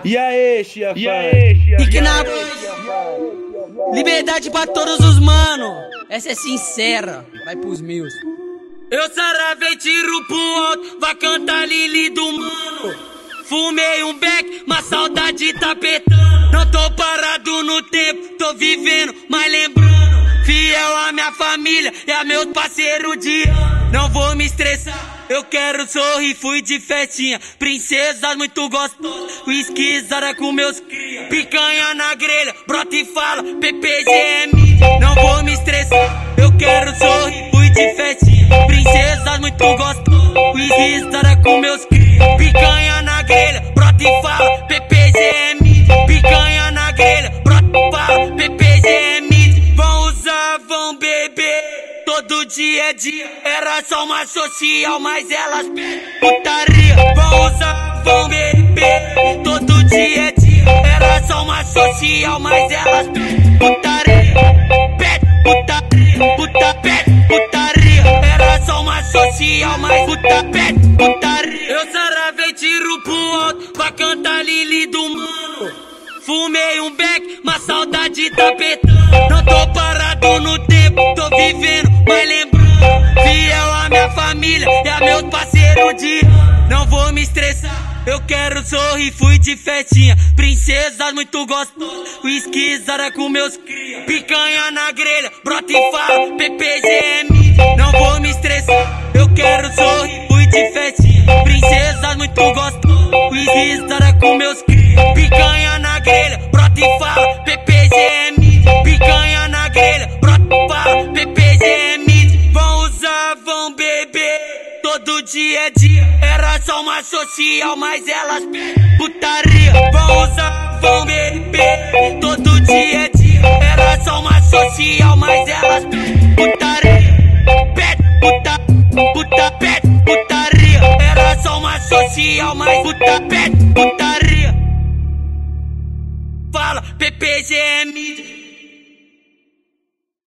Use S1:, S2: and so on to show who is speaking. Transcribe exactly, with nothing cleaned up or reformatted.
S1: E aí, chia
S2: E aí, chia
S3: Pique na liberdade pra todos os mano. Essa é sincera, vai pros meus. Eu saravei tiro pro alto, vai cantar Lili do mano. Fumei um beck, mas saudade tá apertando. Não tô parado no tempo, tô vivendo, mas lembrando. Fiel à minha família e a meus parceiros de ano. Não vou me estressar, eu quero sorrir, fui de festinha. Princesa muito gostosa, whiskyzada com meus cria. Picanha na grelha, brota e fala, P P G M. Não vou me estressar, eu quero sorrir, fui de festinha. Princesa muito gostosa, whiskyzada com meus cria. Picanha na grelha, brota e fala, P P G M. Picanha na grelha, brota e fala, P P G M. Vão usar, vão beber, todo dia é dia. Era só uma social, mas elas pedem putaria. Vão usar, vão beber, todo dia é dia. Era só uma social, mas elas pedem putaria. Pede putaria, puta pede putaria. Era só uma social, mas puta pede putaria. Eu saravei tiro pro alto, vai cantar Lili do mano. Fumei um beck, mas saudade tá apertando. Não tô parado no tempo, tô vivendo, mas lembrando. Fiel à minha família e a meus parceiros de ano. Não vou me estressar, eu quero sorrir, fui de festinha. Princesa muito gostosa, whiskyzada com meus cria. Picanha na grelha, brota e fala, P P G M. Não vou me estressar, eu quero sorrir, fui de festinha. Princesa muito gostosa, whiskyzada com meus cria. Picanha na grelha, brota e fala, P P G M. Picanha na grelha, brota e fala, P P G M. Vão usar, vão beber, todo dia é dia. Era só uma social, mas elas pedem putaria. Vão usar, vão beber, todo dia é dia. Era só uma social, mas elas pedem putaria. Pede puta, puta pede putaria. Era só uma social, mas puta pede putaria. Fala, P P G M.